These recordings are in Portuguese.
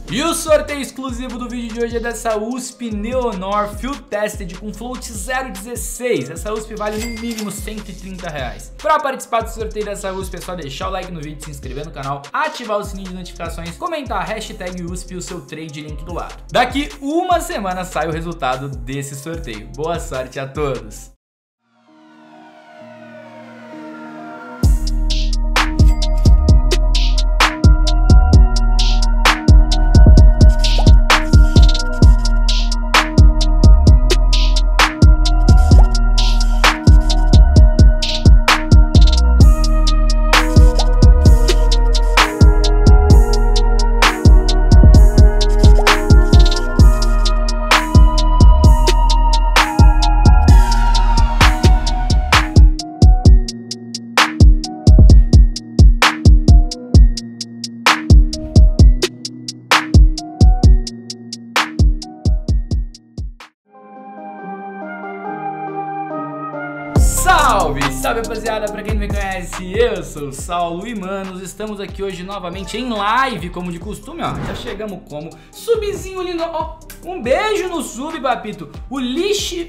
E o sorteio exclusivo do vídeo de hoje é dessa USP Neonor Field Tested com float 0,16. Essa USP vale no mínimo R$130. Para participar do sorteio dessa USP é só deixar o like no vídeo, se inscrever no canal, ativar o sininho de notificações, comentar a hashtag USP e o seu trade link do lado. Daqui uma semana sai o resultado desse sorteio. Boa sorte a todos! Salve, salve rapaziada, pra quem não me conhece, eu sou o Saulo e manos, estamos aqui hoje novamente em live, como de costume, ó, já chegamos como subzinho lindo, ó, um beijo no sub, papito, o Lixe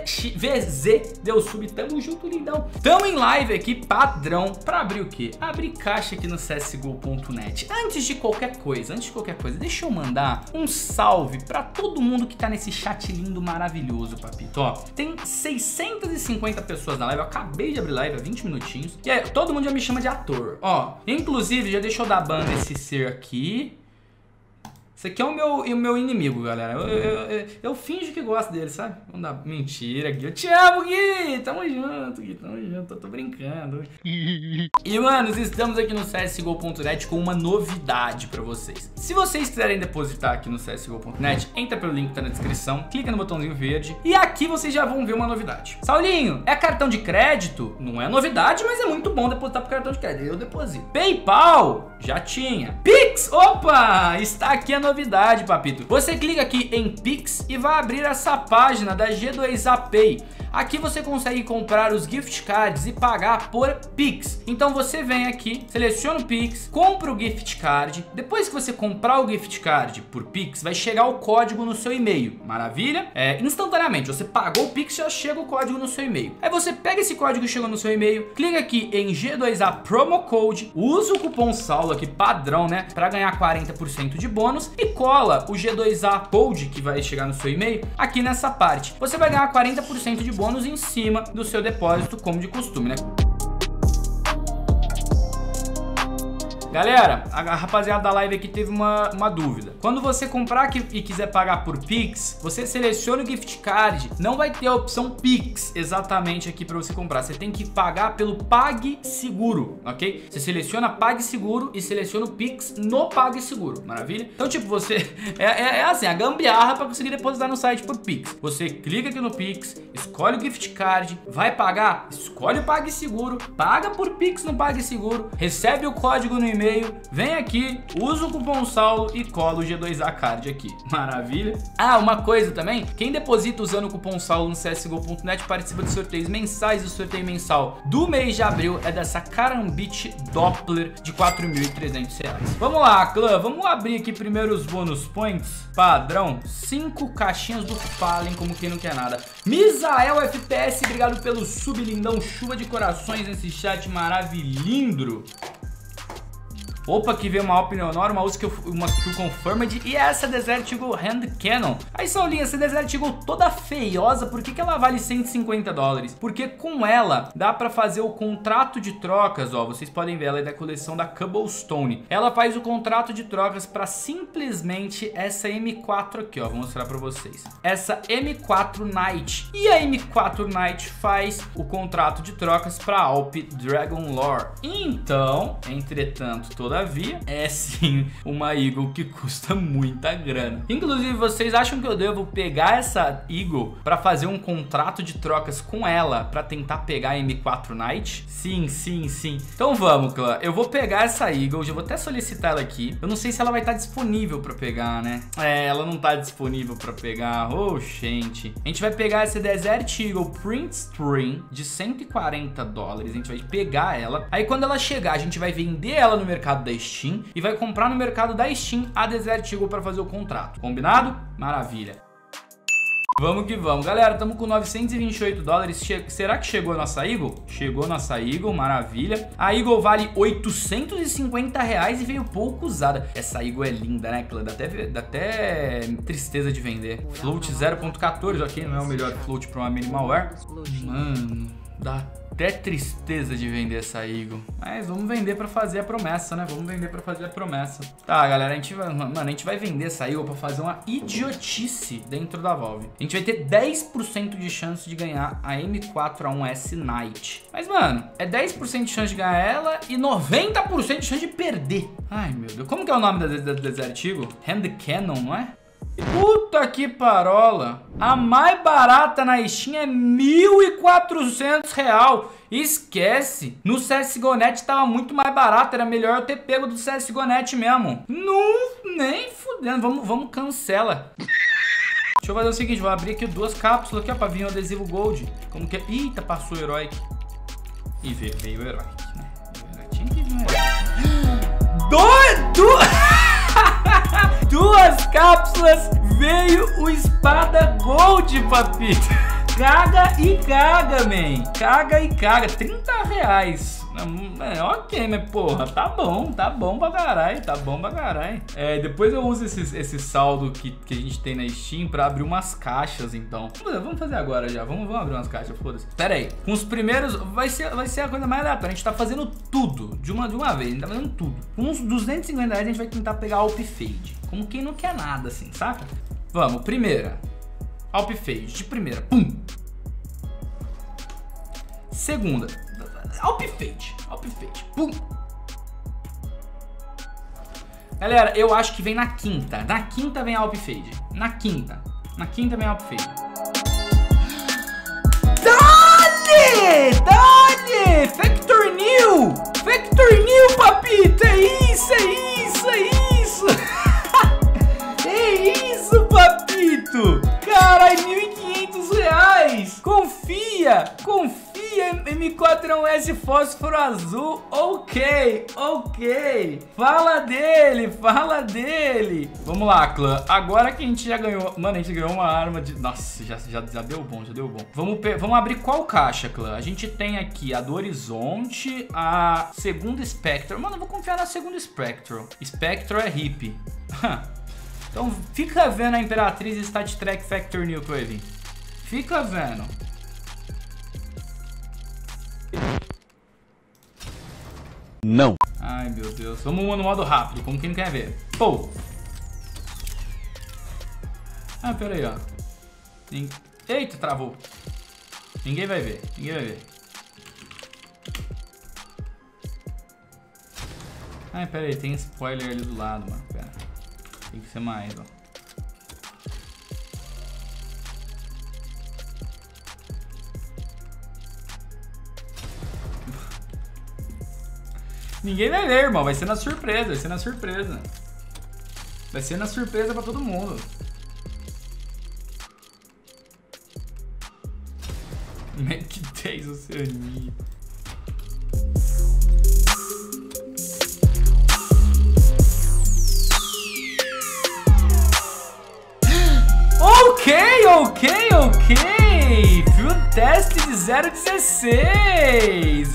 VZ deu sub, tamo junto, lindão. Tamo em live aqui, padrão, pra abrir o quê? Abrir caixa aqui no csgo.net. Antes de qualquer coisa, deixa eu mandar um salve pra todo mundo que tá nesse chat lindo, maravilhoso, papito, ó, tem 650 pessoas na live, eu acabei de abrir live há 20 minutinhos. E aí, todo mundo já me chama de ator. Ó, inclusive, já deixa eu dar ban nesse ser aqui. Esse aqui é o meu inimigo, galera. Eu finjo que gosto dele, sabe? Vamos dar mentira, Gui. Eu te amo, Gui! Tamo junto, Gui. Tamo junto. Eu tô brincando. E, manos, estamos aqui no csgo.net com uma novidade pra vocês. Se vocês quiserem depositar aqui no csgo.net, entra pelo link que tá na descrição, clica no botãozinho verde e aqui vocês já vão ver uma novidade. Saulinho, é cartão de crédito? Não é novidade, mas é muito bom depositar pro cartão de crédito. Eu deposito. PayPal? Já tinha. Pix? Opa! Está aqui a novidade, papito. Você clica aqui em Pix e vai abrir essa página da G2A Pay. Aqui você consegue comprar os gift cards e pagar por Pix. Então você vem aqui, seleciona o Pix, compra o gift card. Depois que você comprar o gift card por Pix, vai chegar o código no seu e-mail. Maravilha? Instantaneamente, você pagou o Pix, já chega o código no seu e-mail. Aí você pega esse código que chegou no seu e-mail, clica aqui em G2A Promo Code, usa o cupom Saulo aqui, padrão, né? Pra ganhar 40% de bônus e cola o G2A Code que vai chegar no seu e-mail aqui nessa parte. Você vai ganhar 40% de bônus em cima do seu depósito, como de costume, né? Galera, a rapaziada da live aqui teve uma dúvida. Quando você comprar aqui e quiser pagar por Pix, você seleciona o gift card, não vai ter a opção Pix exatamente aqui para você comprar. Você tem que pagar pelo PagSeguro, ok? Você seleciona PagSeguro e seleciona o Pix no PagSeguro, maravilha? Então, tipo, você... É assim, a gambiarra para conseguir depositar no site por Pix. Você clica aqui no Pix, escolhe o gift card, vai pagar, escolhe o PagSeguro, paga por Pix no PagSeguro, recebe o código no e-mail, vem aqui, usa o cupom Saulo e cola o G2A Card aqui. Maravilha. Ah, uma coisa também, quem deposita usando o cupom Saulo no csgo.net participa de sorteios mensais. O sorteio mensal do mês de abril é dessa Karambit Doppler de R$4.300. Vamos lá, clã, vamos abrir aqui primeiro os bônus points. Padrão, 5 caixinhas do Fallen, como quem não quer nada. Misael FPS, obrigado pelo sub, lindão, chuva de corações nesse chat maravilhoso. Opa, aqui veio uma Alp Neonor, uma USP Kill Confirmed e essa Desert Eagle Hand Cannon. Aí, Saulinha, essa Desert Eagle toda feiosa, por que ela vale $150? Porque com ela dá pra fazer o contrato de trocas, ó, vocês podem ver, ela é da coleção da Cobblestone. Ela faz o contrato de trocas pra simplesmente essa M4 aqui, ó, vou mostrar pra vocês. Essa M4 Knight. E a M4 Knight faz o contrato de trocas pra Alp Dragon Lore. Então, entretanto, todavia, é sim uma Eagle que custa muita grana. Inclusive, vocês acham que eu devo pegar essa Eagle pra fazer um contrato de trocas com ela pra tentar pegar a M4 Knight? Sim, sim, sim. Então vamos, clã. Eu vou pegar essa Eagle, já vou até solicitar ela aqui. Eu não sei se ela vai estar disponível pra pegar, né? Ela não tá disponível pra pegar. Oh, gente. A gente vai pegar essa Desert Eagle Print Stream de $140. A gente vai pegar ela. Aí quando ela chegar, a gente vai vender ela no Mercado mercado da Steam e vai comprar no mercado da Steam a Desert Eagle para fazer o contrato. Combinado? Maravilha. Vamos que vamos. Galera, estamos com 928 dólares. Será que chegou a nossa Eagle? Chegou a nossa Eagle, maravilha. A Eagle vale 850 reais e veio pouco usada. Essa Eagle é linda, né, Clã? Dá até tristeza de vender. Float 0.14, ok? Não é o melhor float para uma Minimalware. Mano, dá até tristeza de vender essa Eagle. Mas vamos vender pra fazer a promessa, né? Vamos vender pra fazer a promessa. Tá, galera, a gente vai vender essa Eagle pra fazer uma idiotice dentro da Valve. A gente vai ter 10% de chance de ganhar a M4A1S Knight. Mas, mano, é 10% de chance de ganhar ela e 90% de chance de perder. Ai, meu Deus. Como que é o nome da Desert Eagle? Hand Cannon, não é? Puta que parola. A mais barata na Steam é 1.400 real. Esquece. No CSGO.net tava muito mais barato. Era melhor eu ter pego do CSGO.net mesmo. Não, nem fudendo. Vamos cancela. Deixa eu fazer o seguinte. Vou abrir aqui 2 cápsulas aqui, ó, pra vir um adesivo gold. Como que é? Eita, passou o Heroic. E veio o Heroic, né? Tinha que vir o Heroic. 2 cápsulas, veio o espada gold, papito. Caga e caga, man. Caga e caga. 30 reais. Ok, mas porra, tá bom pra caralho. Tá bom pra caralho. Depois eu uso esse saldo que a gente tem na Steam pra abrir umas caixas, então. Vamos fazer agora já. Vamos abrir umas caixas, foda-se. Pera aí. Com os primeiros, vai ser a coisa mais aleatória. A gente tá fazendo tudo de uma vez. A gente tá fazendo tudo. Com uns 250 reais a gente vai tentar pegar Alp Fade. Como quem não quer nada, assim, saca? Vamos, primeira. Alp Fade, de primeira. Pum! Segunda. Alp Fade. Pum! Galera, eu acho que vem na quinta. Na quinta vem a Alp Fade. Na quinta vem a Alp Fade. Dale! Factor New! Papito! É isso! É isso, papito! Carai, 1.500 reais! Confia! M4A1S Fósforo Azul, ok. Fala dele. Vamos lá, clã. Agora que a gente já ganhou... Mano, a gente ganhou uma arma de... Nossa, já deu bom, Vamos abrir qual caixa, clã? A gente tem aqui a do Horizonte, a segunda Spectral. Mano, eu vou confiar na segunda Spectral. Spectral é hippie. Então fica vendo a Imperatriz Stat Track Factor New que vai vir. Fica vendo. Não. Ai, meu Deus. Vamos no modo rápido, como quem não quer ver. Pô. Ah, pera aí, ó. Eita, travou. Ninguém vai ver. Ai, pera aí, tem spoiler ali do lado, mano. Pera. Tem que ser mais, ó. Ninguém vai ver, irmão. Vai ser na surpresa. Vai ser na surpresa pra todo mundo. Mac 10 Oceania. Ok. Field test de 0,16.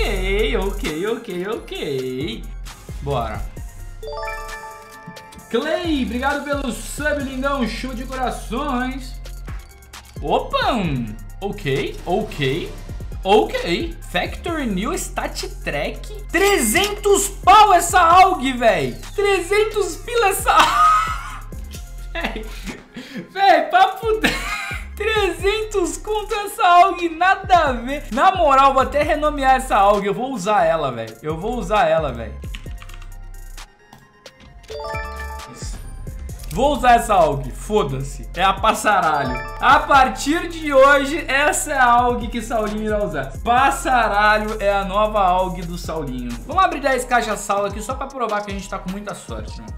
Ok. Bora. Clay, obrigado pelo sub, lindão. Show de corações. Opa. Ok. Factor New Stat Track. 300 pau essa AUG, velho. 300 pila essa Véi, papo 300 conto essa AUG, nada a ver. Na moral, vou até renomear essa AUG. Eu vou usar ela, velho. Vou usar essa AUG, foda-se. É a passaralho. A partir de hoje, essa é a AUG que Saulinho irá usar. Passaralho é a nova AUG do Saulinho. Vamos abrir 10 caixas sala aqui só pra provar que a gente tá com muita sorte, né?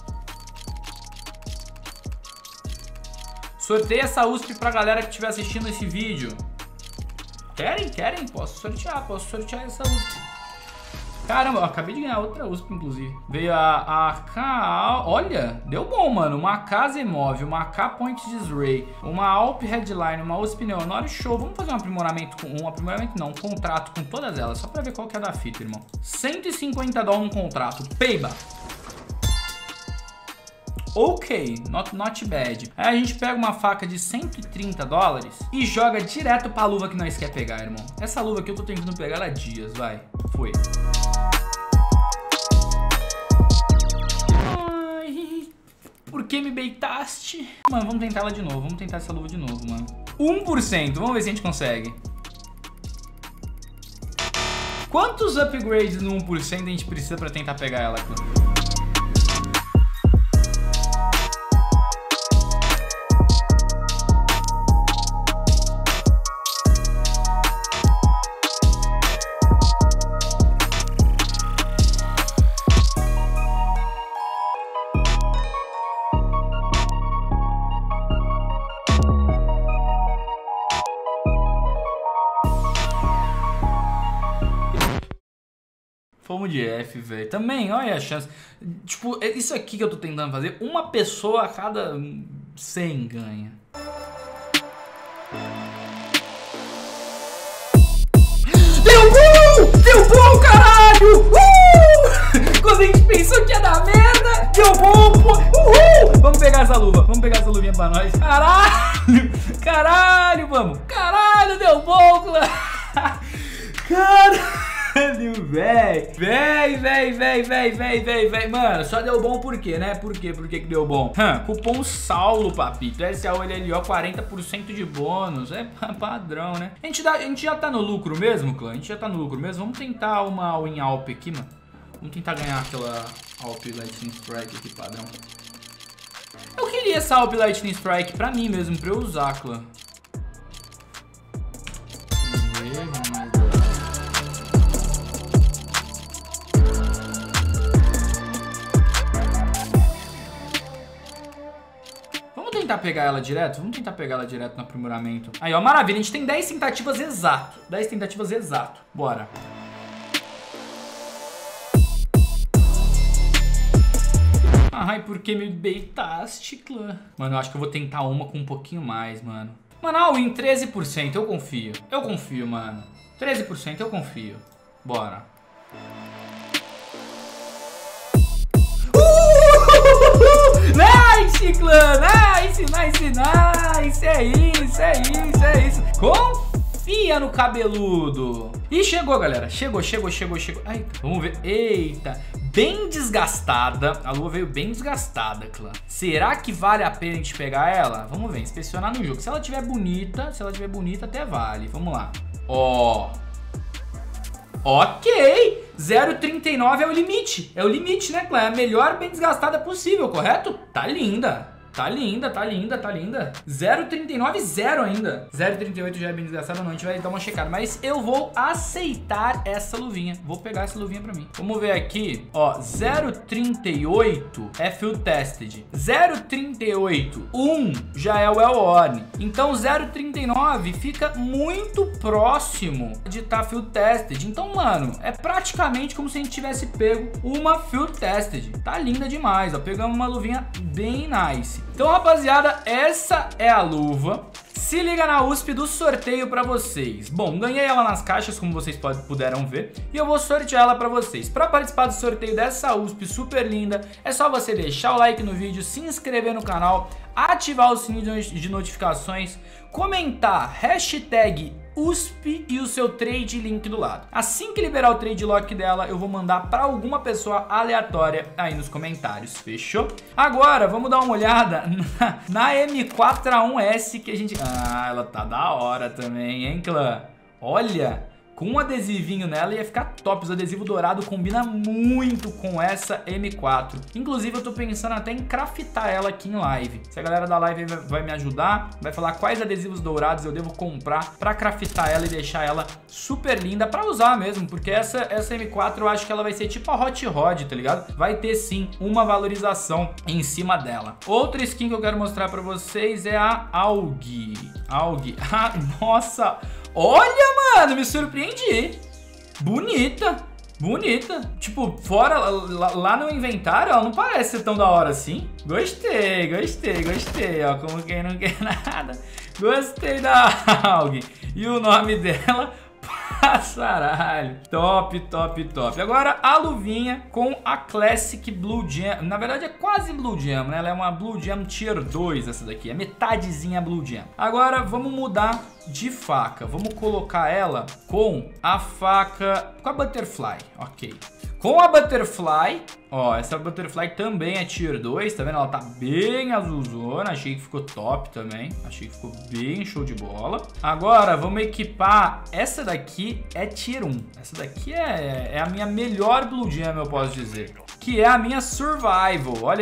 Sorteia essa USP pra galera que estiver assistindo esse vídeo. Querem? Posso sortear essa USP. Caramba, eu acabei de ganhar outra USP, inclusive. Veio a AK... Olha, deu bom, mano. Uma AK Zemov, uma AK Point Disray, uma Alp Headline, uma USP Neonori. Show. Vamos fazer um aprimoramento com... Um aprimoramento não, um contrato com todas elas. Só pra ver qual que é da fita, irmão. 150 dólares um contrato. Peiba. Ok, not bad. Aí a gente pega uma faca de 130 dólares e joga direto pra luva que nós quer pegar, irmão. Essa luva aqui eu tô tentando pegar ela há dias, vai. Foi. Ai, por que me beitaste? Mano, vamos tentar ela de novo. Vamos tentar essa luva de novo, mano. 1%, vamos ver se a gente consegue. Quantos upgrades no 1% a gente precisa pra tentar pegar ela aqui? Fomos de F, velho. Também, olha a chance. Tipo, isso aqui que eu tô tentando fazer, uma pessoa a cada 100 ganha. Deu bom! Deu bom, caralho! Quando a gente pensou que ia dar merda, deu bom, pô! Uhul! Vamos pegar essa luva. Vamos pegar essa luvinha pra nós. Caralho! Caralho, vamos! Caralho, deu bom, caralho! Véi. Mano, só deu bom por quê, né? Por quê? Por que que deu bom? Cupom SAULO, papito. SAULLO, 40% de bônus. É padrão, né? A gente já tá no lucro mesmo, clã? A gente já tá no lucro mesmo? Vamos tentar uma Win Alp aqui, mano. Vamos tentar ganhar aquela Alp Lightning Strike aqui, padrão. Eu queria essa Alp Lightning Strike pra mim mesmo, pra eu usar, clã. Vamos tentar pegar ela direto? Vamos tentar pegar ela direto no aprimoramento. Aí, ó, maravilha. A gente tem 10 tentativas exato. 10 tentativas exato. Bora. Ai, por que me beitaste, clã? Mano, eu acho que eu vou tentar uma com um pouquinho mais, mano. Mano, a win 13%, eu confio. Eu confio, mano. 13% eu confio. Bora. Nice, clã! Nice! É isso! Confia no cabeludo! E chegou, galera. Chegou. Ai, vamos ver. Eita! Bem desgastada. A lua veio bem desgastada, clã. Será que vale a pena a gente pegar ela? Vamos ver, inspecionar no jogo. Se ela tiver bonita, até vale. Vamos lá. Ó. Ok. 0,39 é o limite. É o limite, né, clã? É a melhor bem desgastada possível, correto? Tá linda. 0,39, 0 ainda. 0,38 já é bem desgastado, não. A gente vai dar uma checada. Mas eu vou aceitar essa luvinha. Vou pegar essa luvinha pra mim. Vamos ver aqui. Ó, 0,38 é Field Tested. 0,38, 1 já é o Elorn. Então 0,39 fica muito próximo de estar Field Tested. Então, mano, é praticamente como se a gente tivesse pego uma Field Tested. Tá linda demais, ó. Pegamos uma luvinha bem nice. Então, rapaziada, essa é a luva. Se liga na USP do sorteio pra vocês. Bom, ganhei ela nas caixas, como vocês puderam ver, e eu vou sortear ela pra vocês. Pra participar do sorteio dessa USP super linda, é só você deixar o like no vídeo, se inscrever no canal, ativar o sininho de notificações, comentar hashtag USP e o seu trade link do lado. Assim que liberar o trade lock dela, eu vou mandar para alguma pessoa aleatória aí nos comentários, fechou? Agora, vamos dar uma olhada na M4A1S que a gente... Ah, ela tá da hora também, hein, clã? Olha... Com um adesivinho nela ia ficar top. O adesivo dourado combina muito com essa M4. Inclusive eu tô pensando até em craftar ela aqui em live. Se a galera da live vai me ajudar, vai falar quais adesivos dourados eu devo comprar pra craftar ela e deixar ela super linda pra usar mesmo. Porque essa M4 eu acho que ela vai ser tipo a Hot Rod, tá ligado? Vai ter sim uma valorização em cima dela. Outra skin que eu quero mostrar pra vocês é a AUG. Ah, nossa... Olha, mano, me surpreendi. Bonita. Bonita. Tipo, fora, lá no inventário, ela não parece ser tão da hora assim. Gostei, ó. Como quem não quer nada. Gostei da AUG. E o nome dela... Passaralho. Top. Agora a luvinha com a Classic Blue Gem. Na verdade é quase Blue Gem, né? Ela é uma Blue Gem Tier 2 essa daqui. É metadezinha Blue Gem. Agora vamos mudar de faca. Vamos colocar ela com a faca... com a Butterfly. Ok. Com a Butterfly, ó, essa Butterfly também é Tier 2, tá vendo? Ela tá bem azulzona, achei que ficou top também, achei que ficou bem show de bola. Agora, vamos equipar, essa daqui é Tier 1, essa daqui é a minha melhor Blue Gem, eu posso dizer. Que é a minha Survival, olha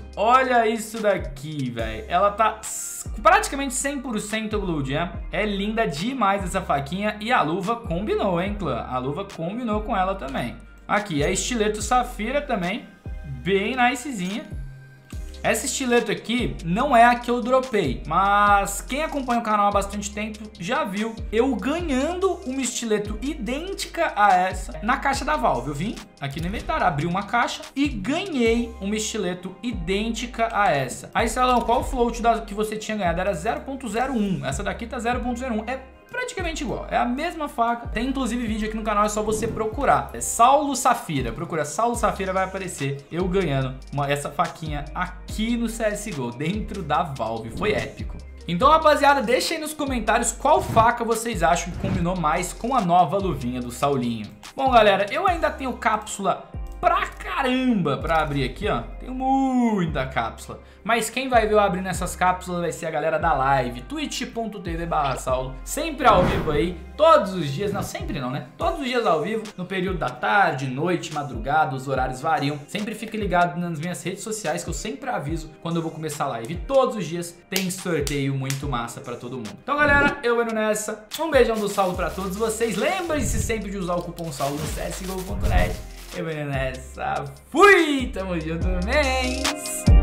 isso daqui, velho. Ela tá praticamente 100% Blue Gem, é linda demais essa faquinha e a luva combinou, hein, clã? A luva combinou com ela também. Aqui, a estileto Safira também, bem nicezinha. Essa estileto aqui não é a que eu dropei, mas quem acompanha o canal há bastante tempo já viu eu ganhando uma estileto idêntica a essa na caixa da Valve. Eu vim aqui no inventário, abri uma caixa e ganhei uma estileto idêntica a essa. Aí, Salão, qual o float que você tinha ganhado? Era 0.01, essa daqui tá 0.01, é praticamente igual, é a mesma faca. Tem inclusive vídeo aqui no canal, é só você procurar. É Saulo Safira, procura Saulo Safira, vai aparecer eu ganhando essa faquinha aqui no CSGO, dentro da Valve, foi épico. Então, rapaziada, deixa aí nos comentários qual faca vocês acham que combinou mais com a nova luvinha do Saulinho. Bom, galera, eu ainda tenho cápsula pra caramba pra abrir aqui, ó. Tenho muita cápsula. Mas quem vai ver eu abrindo essas cápsulas vai ser a galera da live, twitch.tv/saulo. Sempre ao vivo aí, todos os dias. Não, sempre não, né? Todos os dias ao vivo, no período da tarde, noite, madrugada, os horários variam. Sempre fique ligado nas minhas redes sociais que eu sempre aviso quando eu vou começar a live. E todos os dias tem sorteio muito massa pra todo mundo. Então, galera, eu indo nessa. Um beijão do Saulo pra todos vocês. Lembre-se sempre de usar o cupom SAULO no csgo.net. Eu vou nessa. Fui! Tamo junto, mens!